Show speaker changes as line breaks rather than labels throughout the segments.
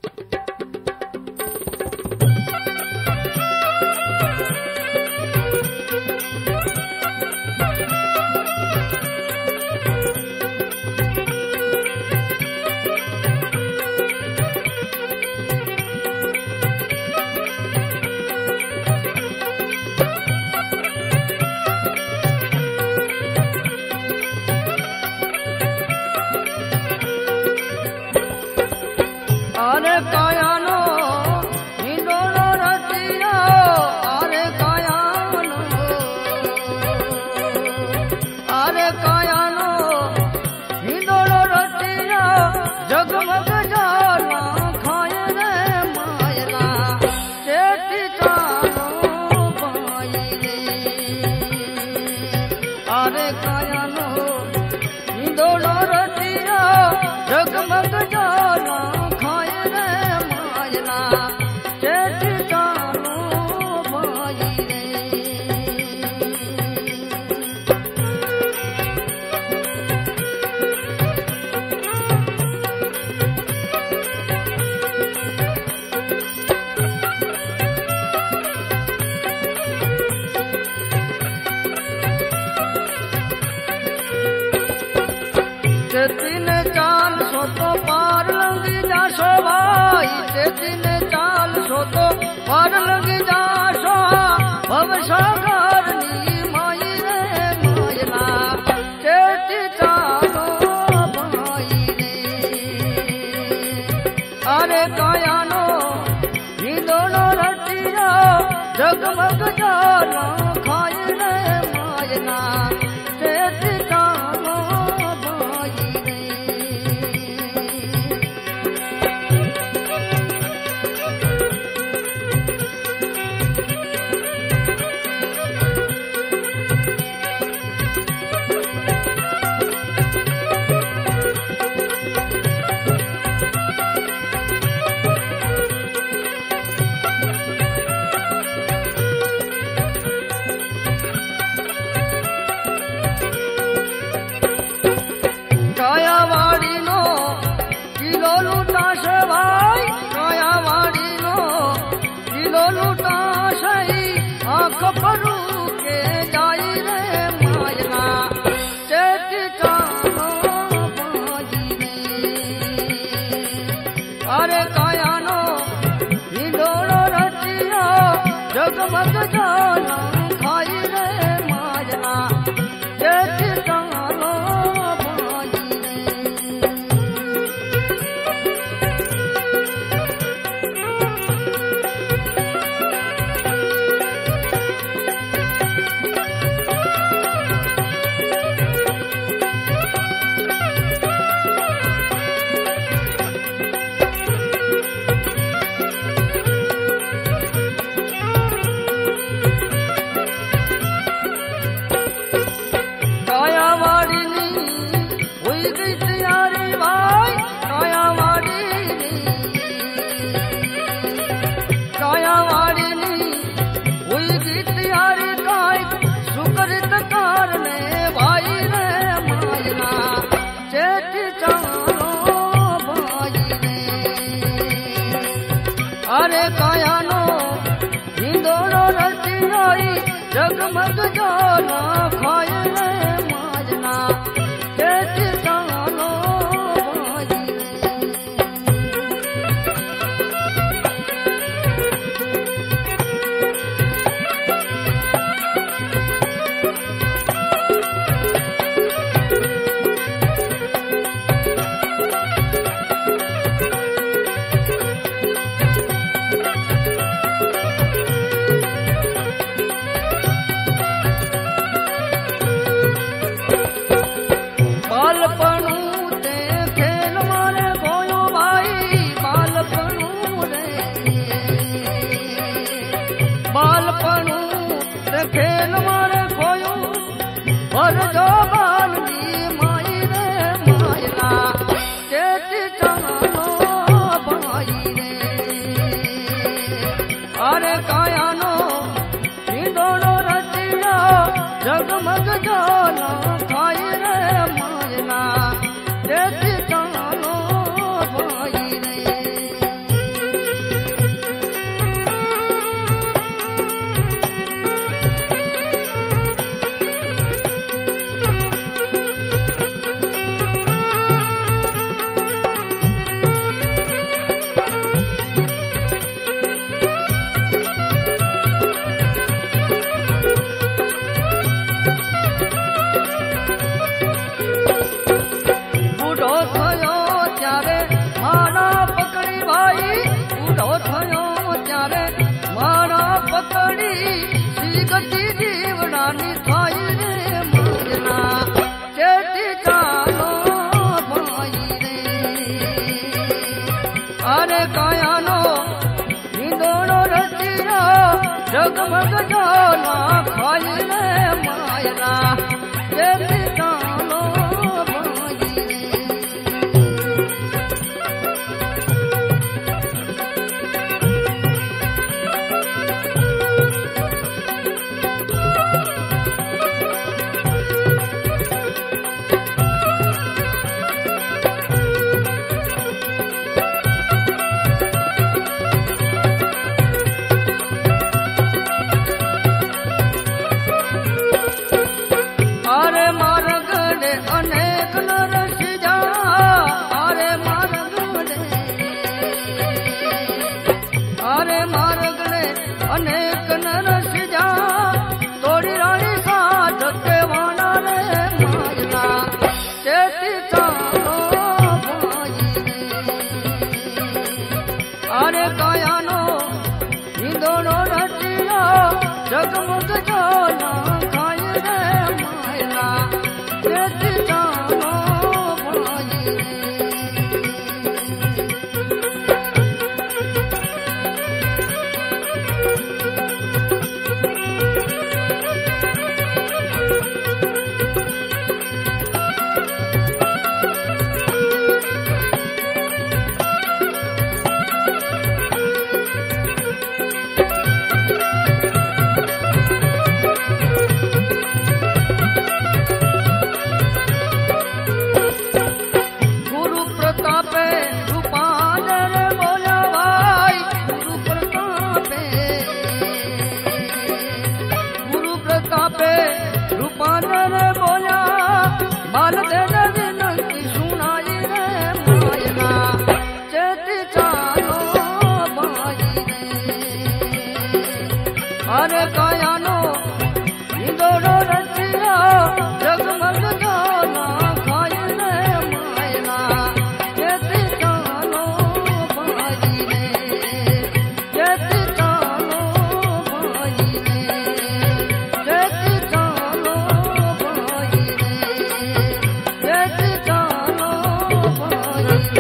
जगमग जाला खाए रे मायना सेठ जानो भाई रे। जगमग जाला खाई रे मायना सेठ जानो भाई रे। जगमग जाला खाए रे मायना सेठ जानो भाई पातड़ी सी गति जीवडानी थाई रे माजना चेती चालो भाई रे अरे कायानो निंदोनो रचिया जगमग जाला खाई रे मायना चेती चालो भाई रे अनेक नरसिजा तोड़ी रानी साथ के वाना रे माजना चेती चालो भाई रे अरे कायानो निंदोनो रचिया जगमग जाला खाई रे मायना चेती चालो भाई रे अरे कायानो निंदोनो रचिया जगमग जाला खाई रे मायना चेती चालो भाई रे चेती चालो भाई रे चेती चालो भाई रे चेती चालो भाई रे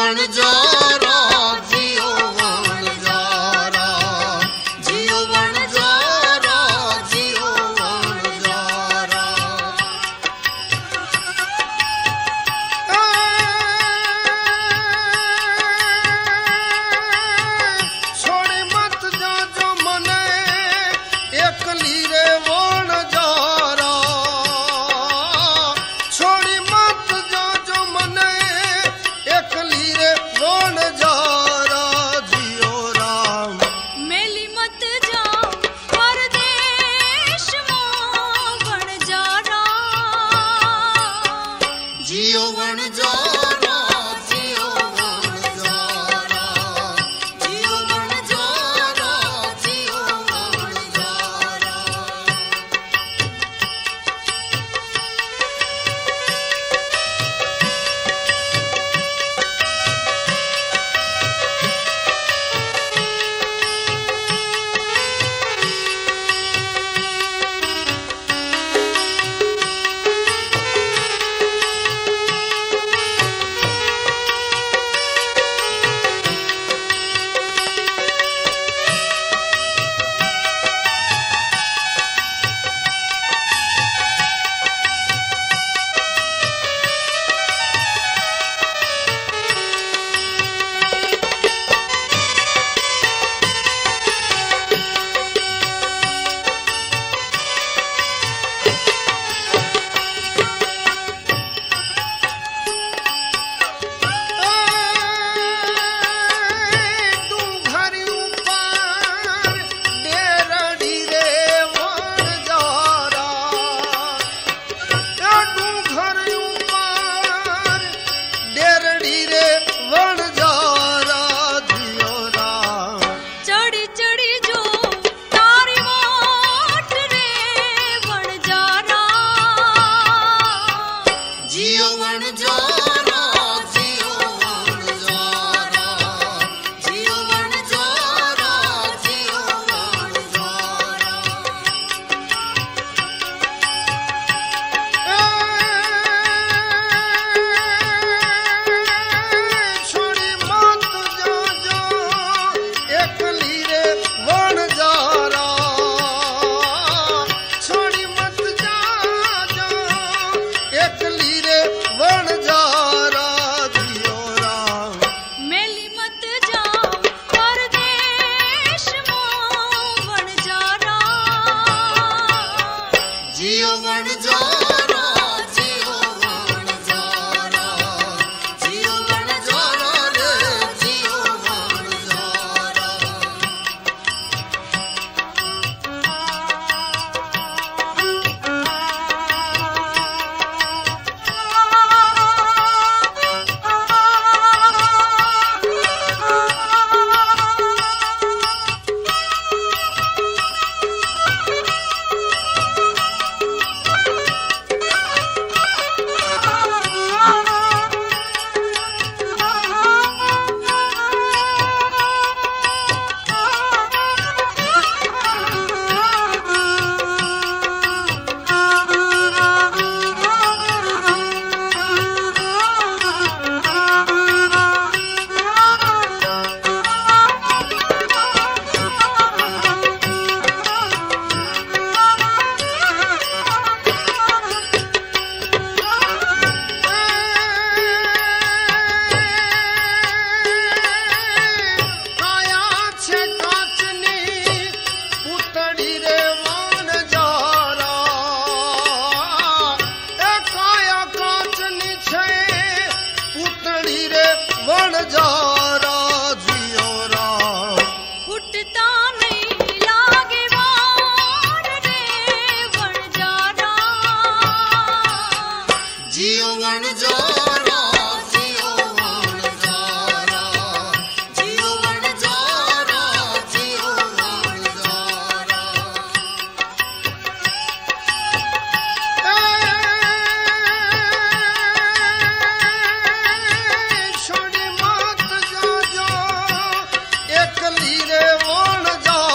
वणजारा जियो वणजारा जियो वणजारा जियो वणजारा छोड़ी मत जाजो मने एकली रे वणजारा छोड़ी मत जाजो मने एकली रे वणजारा जियो राम
मेली मत जाओ परदेश में वणजारा
जियो वणजारा जियो वणजारा जियो वणजारा जियो वणजारा
चढ़ी चढ़ी जो तारी मोट रे वणजारा
जियो वणजारा जियो वणजारा जियो वणजारा जियो वणजारा छोड़ी मत जाजो एकली रे वणजारा छोड़ी मत जाजो एकली रे वणजारा जियो राम
मेली मत जाओ परदेश में वणजारा
जियो वणजारा जियो वणजारा जियो वणजारा रे जियो वणजारा रे वण जा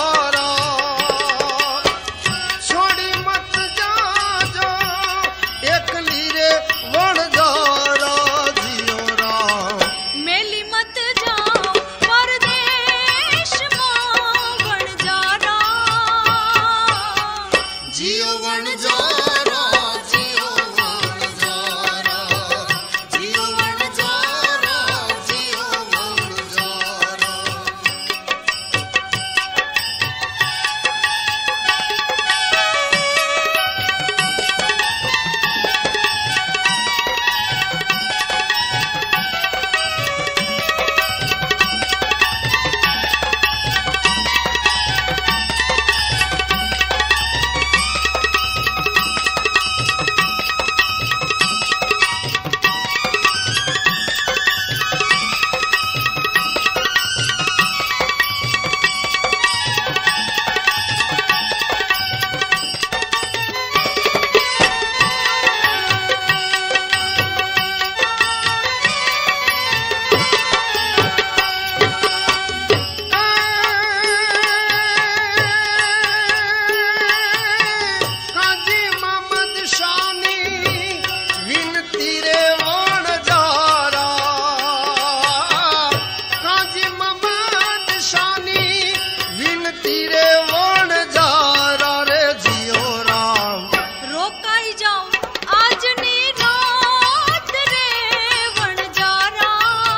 तीरे वण जारा रे जियो राम
रोकाई जाऊं आज नी रात रे वणजारा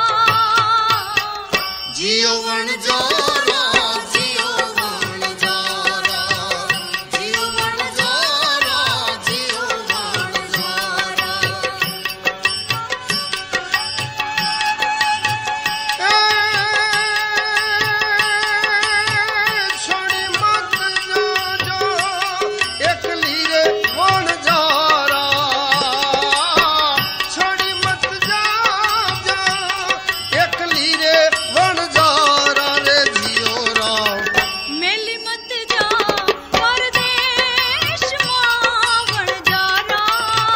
जियो वण जारा जियो वण जारा जियो वण जारा जियो वण जारा छोड़ी मत जो एकली रे वण जारा छोड़ी मत जा एकली रे वण जारा रे जियो राम
मेली मत जा परदेश मां वणजारा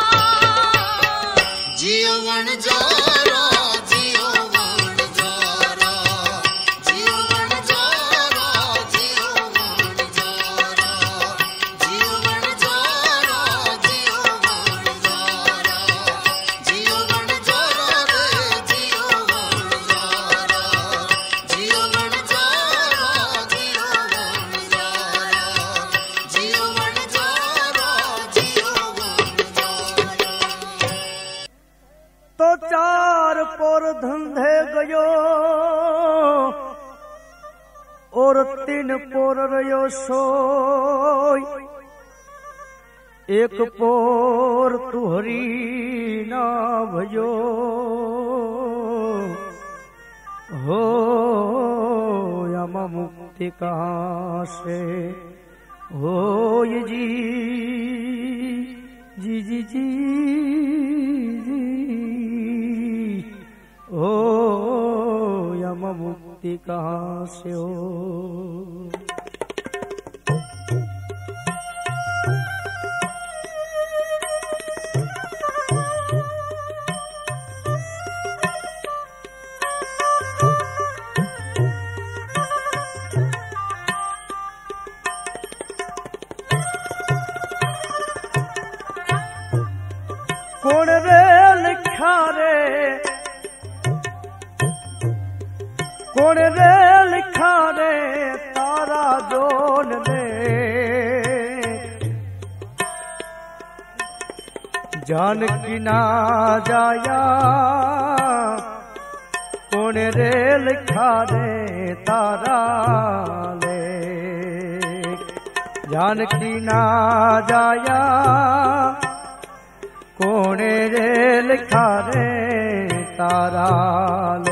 जियो वण जारा जियो वण जारा जियो वण जारा जियो वण जारा जियो वण जारा जियो वण जारा जियो वण जारा रे जियो वण जारा जियो वण जारा जियो वण जारा जियो वण जारा जियो वण जारा
तो चार पोर धंधे गयो और 3 पोर रयो सोई एक पोर तुहरी ना भयो हो यामा मुक्ति कहाँ से हो ये जी जी जी जी जी ओ यम मुक्ति कहाँ से हो कौन रे लिखा रे कौन रे लिखा रे तारा जोन रे जानकी ना जाया कौन रे लिखा रे तारा ले जानकी ना जाया कोने रे लिखा रे तारा ले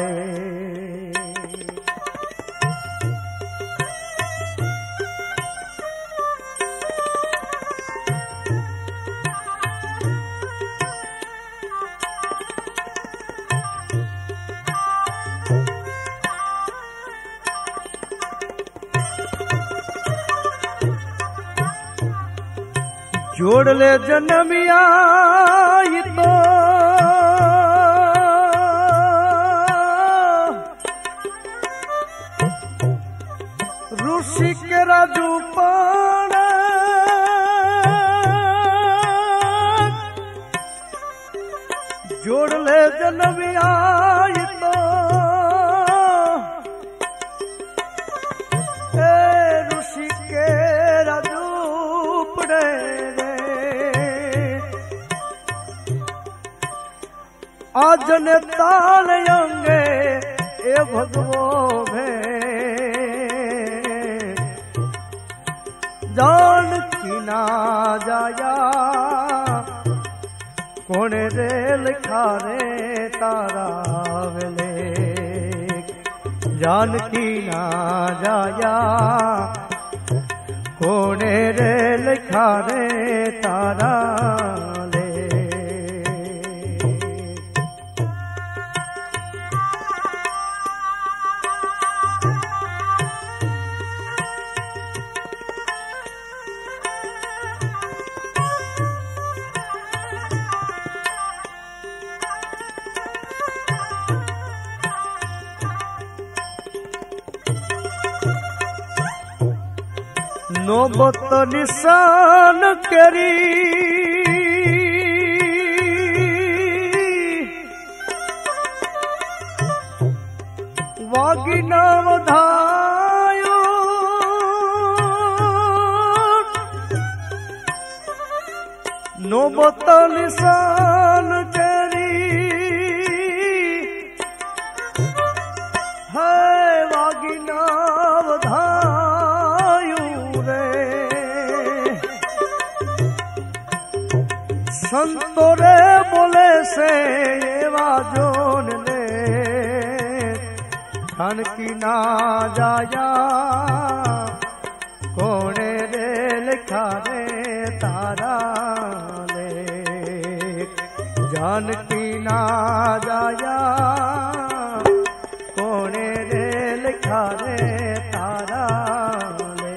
जोड़ ले जन्मिया तो ऋषि के राजू पाण जोड़ ले जन्मिया तो ऋषि के राजू पड़े आजन ताल अंगे ए भगवो भे जान की ना जाया कौन रे लिखा रे तारा वेले जान की ना जाया कौन रे लिखा रे तारा ले नौबत निशान करी वागी न वधायो नौबत निशान केरी है वागी नाव धायू रे संतो रे बोले से एवा जोन ले धन की ना जाया कोने रे लिखा रे तारा ले जान की ना जाया कोने रे लिखा रे तारा ले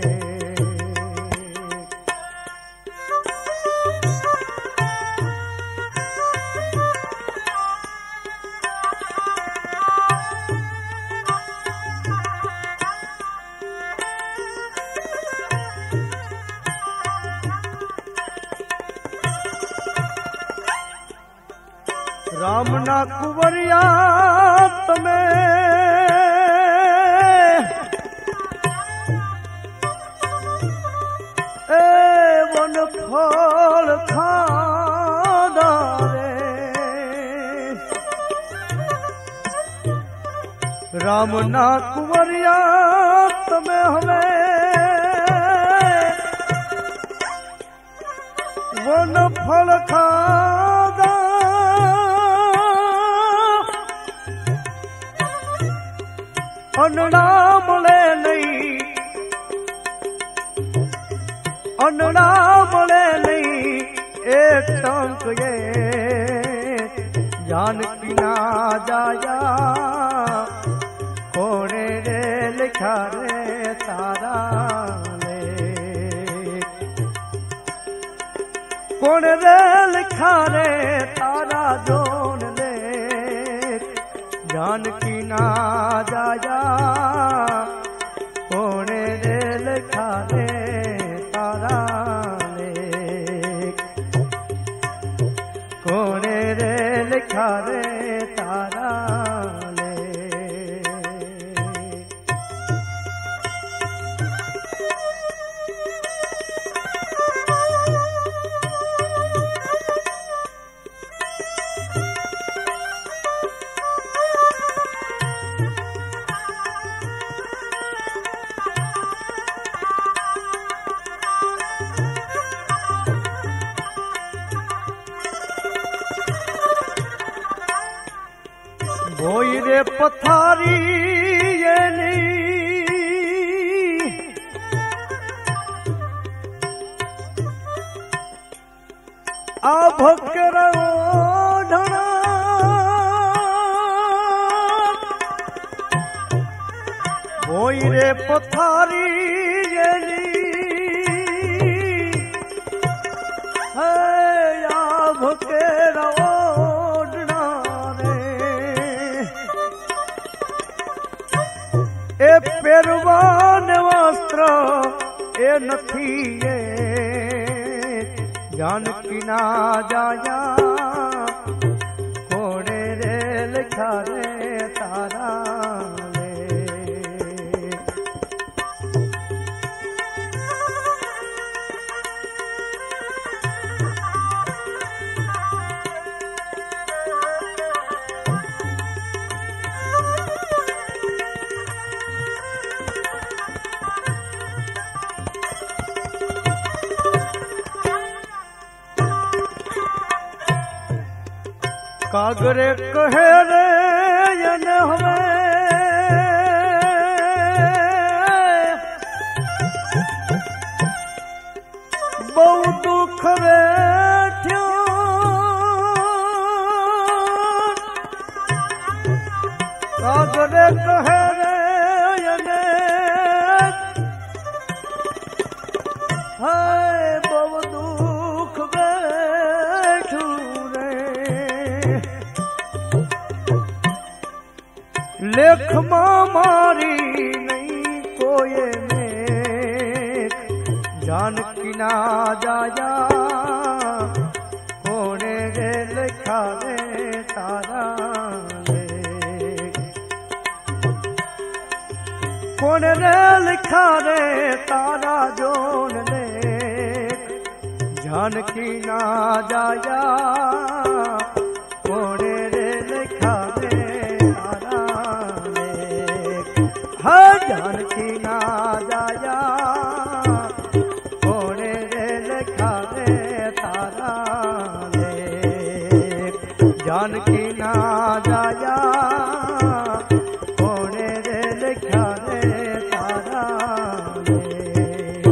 राम ना कुंवरिया तमें ए वन फल खादा रे राम ना कुंवरिया तमें हमें वन फल खादा अनड़ा मले नहीं अनड़ा मले नहीं एक टंक ये जान की ना जाया कोने रे लिखा रे तारा ले कोने रे लिखा रे तारा जोन ले जान की ना जाया कोने रे लिखा रे तारा ले कोने रे लिखा रे तारा ले भोई रे पथारी ये नी आभकर ढना भोई रे पथारी ये नी है आभकर ए पेरवान वस्त्र ए नथी ये जान की ना जाया कोने रे लिखा रे तारा ले कागरे कहे रे यन हमें बहु दुख बैठ्यो कागरे कहे रे यन है बहु दुख बैठू लेख मारी नहीं कोये में जान की ना जाया कोने रे लिखा रे तारा ले कोने रे लिखा रे तारा जोन ले जानकी ना जाया कोने रे लिखा रे तारा लेख। हाँ जानकी ना जाया कोने रे लिखा रे तारा लेख। जानकी ना जाया कोने रे लिखा रे तारा लेख।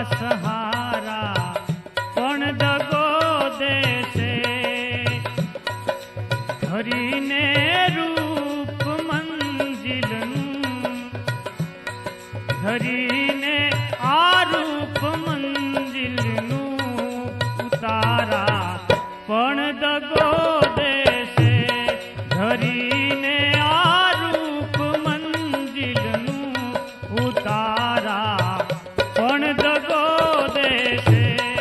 सहारा पण दगो देसे धरीने रूप मंजिलनु धरीने आरूप मंजिलनु उतारा पण दगो देसे धरीने आरूप मंजिलनु उतारा पण दगो देसे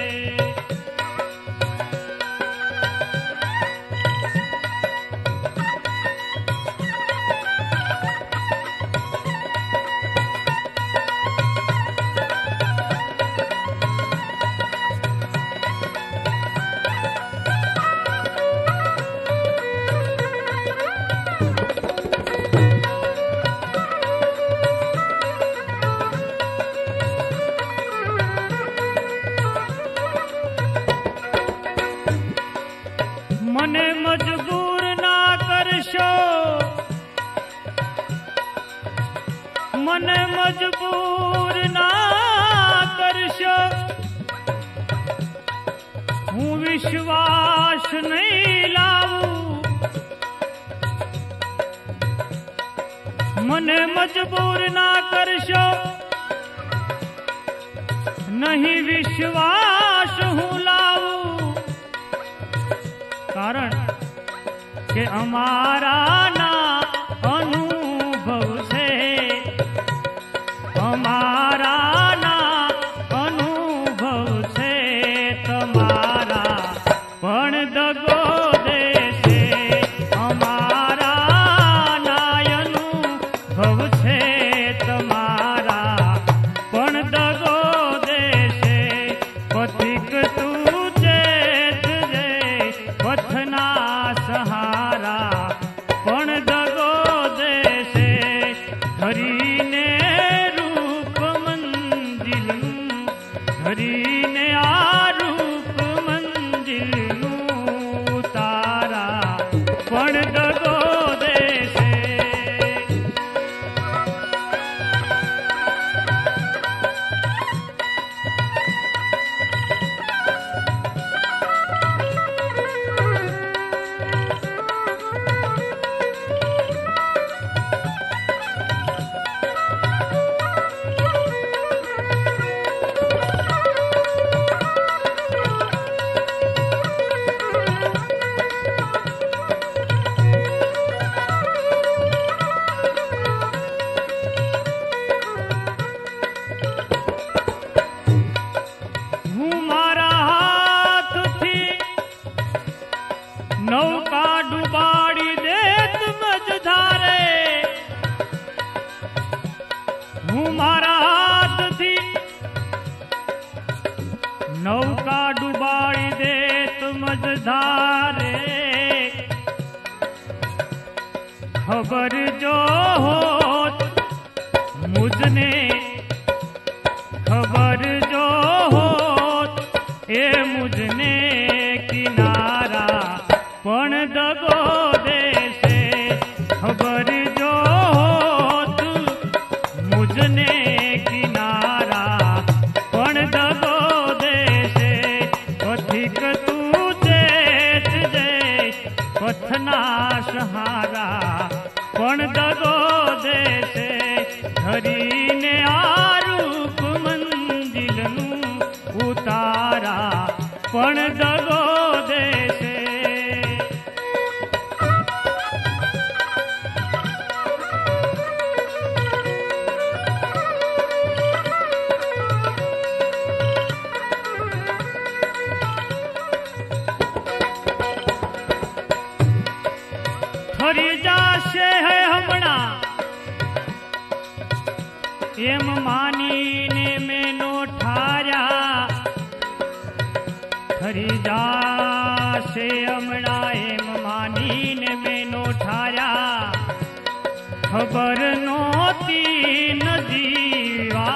मने मजबूर ना करशो मने मजबूर ना करशो हूँ विश्वास नहीं लावू मने मजबूर ना करशो नहीं विश्वास हूँ लावू कारण के हमारा ना अनुभव से हमारा ना अनुभव से तुम्हारा पण दगो देसे हमारा ना अनुभव से तुम्हारा पण दगो देसे पथिक तू चेत जे पथना सहारा पण दगो देसे धरीने रूप मंजिलनु धरीने आरूप मंजिलनु उतारा पण दगो देसे नौका डुबाड़ी देत मझधारे हूँ मारा हाथ थी नौका डुबाड़ी देत मझधारे खबर जो होत मुझने खबर जो होत ए मुझने किनारा पण दगो देसे खबर जो होत मुझने किनारा पण दगो देसे पथिक तू चेत जे पथना सहारा पण दगो देसे धरीने आरूप मंजिलनु उतारा पण दगो देसे थरी जाशे है हमणा एम मानीने मैनो ठार्या थरी जाशे हमणा एम मानीने मैनो ठार्या खबर नोती न जीवा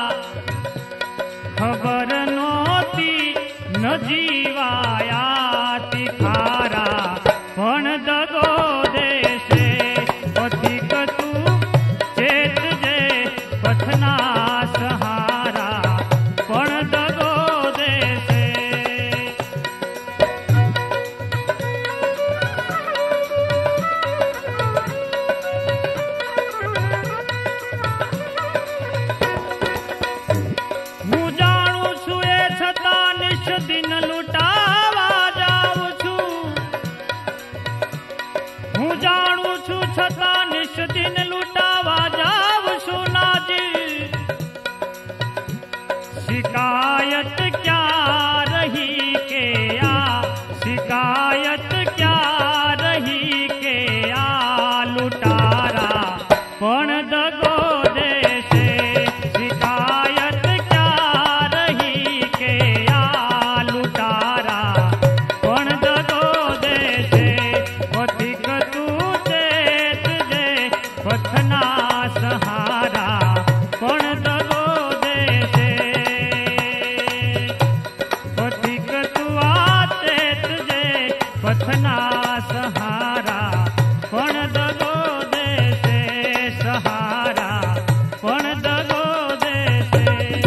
खबर नोती न जीवाया तिखारा पण दगो देसे पथिक तू चेत जे पथना सहारा पण शिकायत क्या रही के आ, शिकायत क्या रही के आ लुटारा पण दगो देसे, शिकायत क्या रही के आ लुटारा पण दगो देसे, पथिक तू चेत जे पथना सहारा पण दगो देसे, पथिक तू चेत जे पथना सहारा पण दगो देसे, सहारा पण दगो देसे।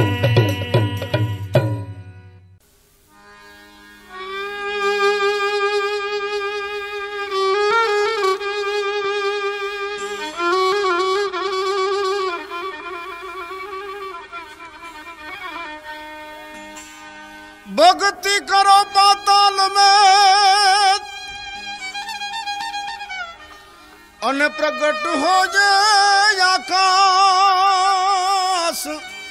भक्ति करो पाताल में अन प्रगट हो जाए आकाश,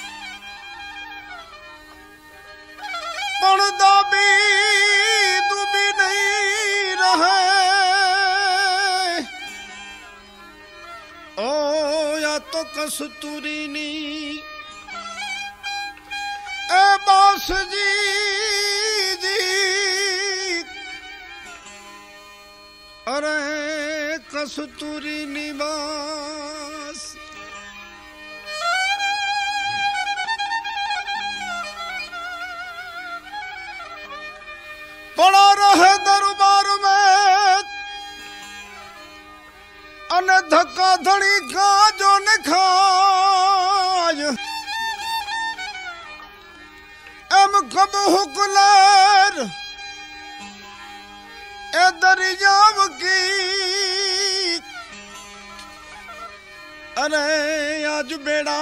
पण दाबी दुबी नहीं रहे ओ या तो कस्तूरी नी ए बास जी जी, अरे कस्तूरी निवास पड़ा रहे दरबार में अन धक्का धड़ी का जो न खाय, एम कब हुकलर ए दरियाव की, अरे आज बेड़ा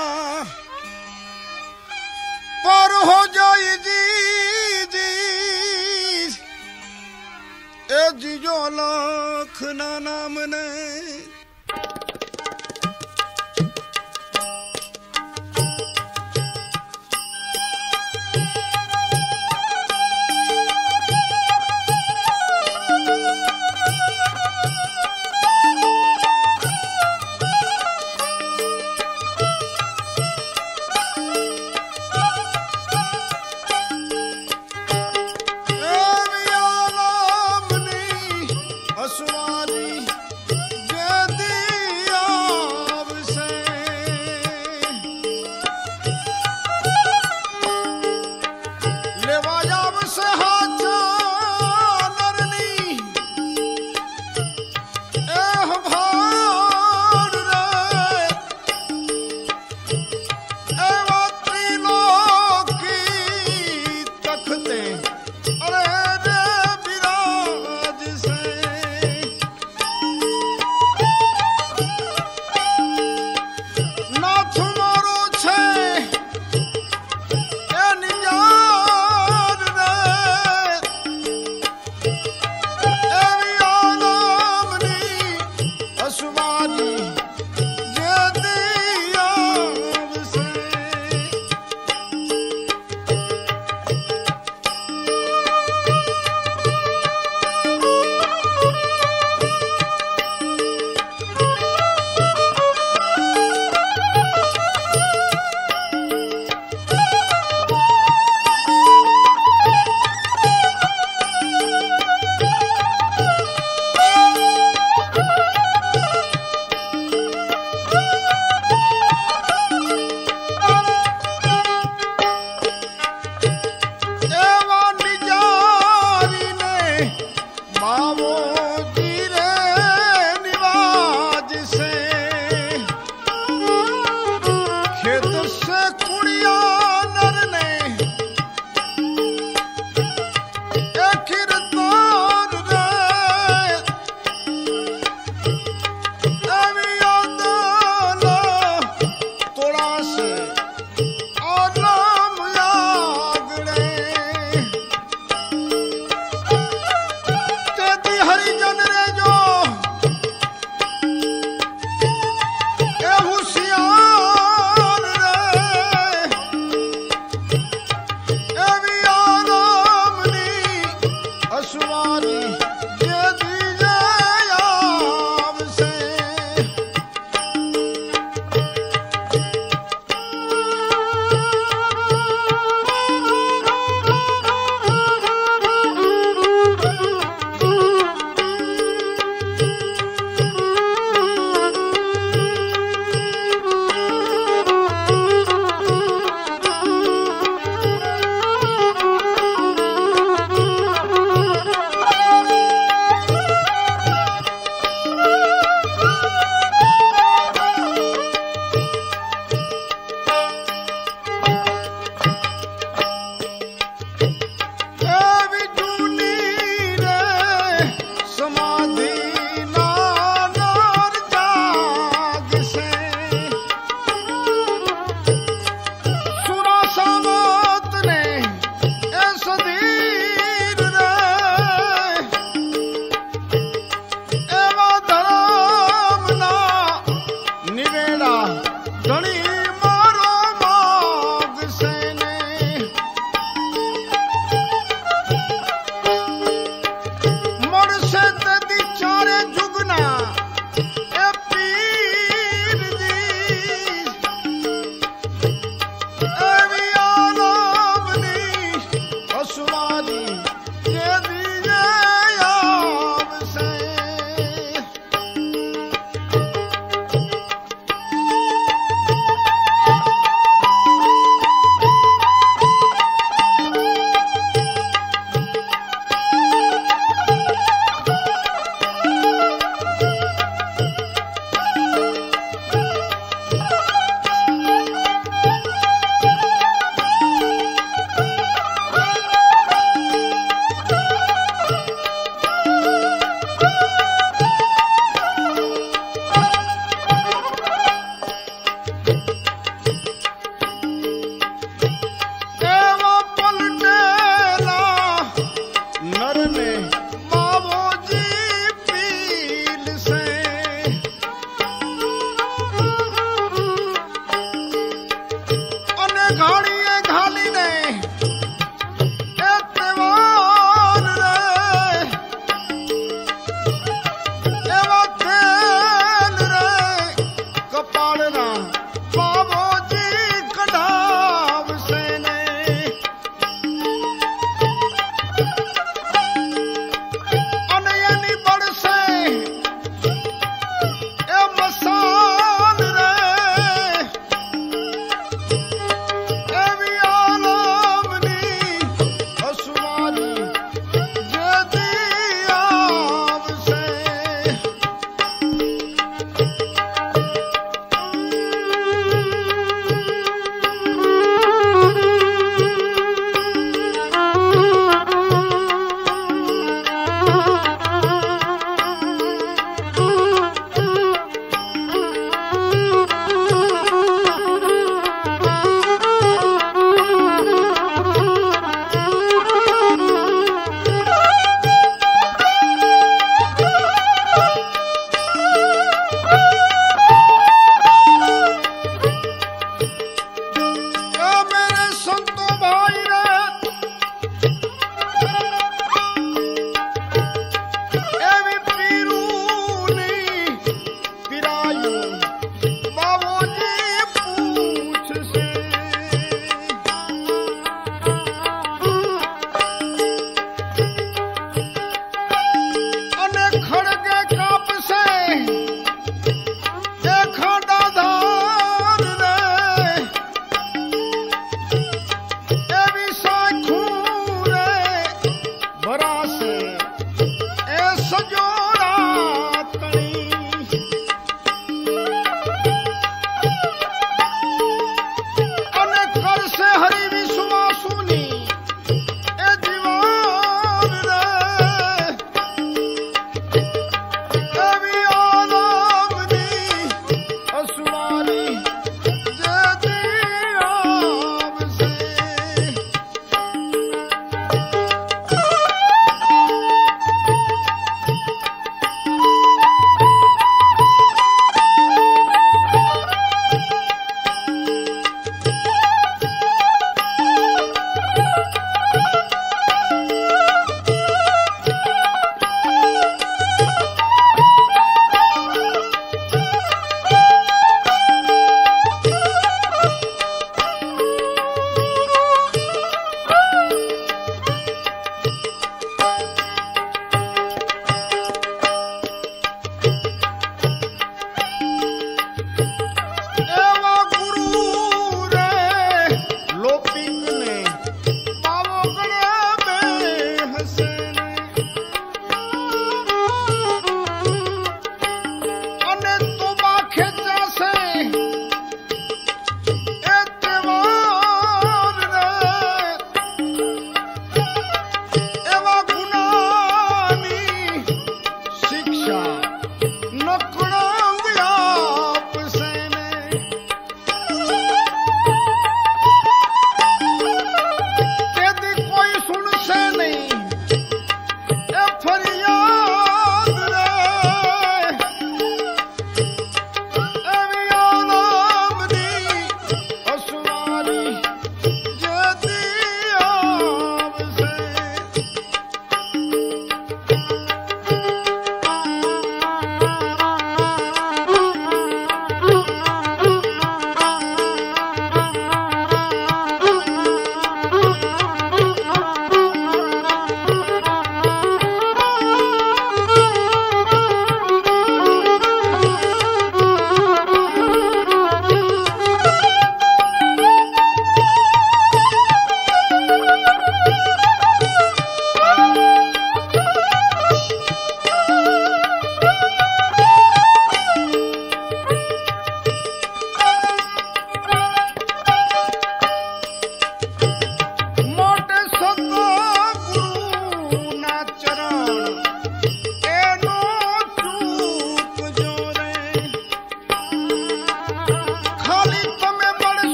पार हो जाए जी जी, ए जियो लाख ना नाम ने